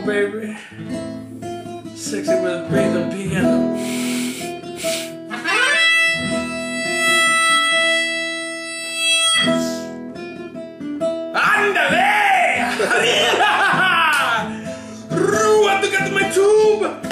baby. Sexy with bass and piano. Ándale! ¡Arriba! ¡Rúa, tócate my tube!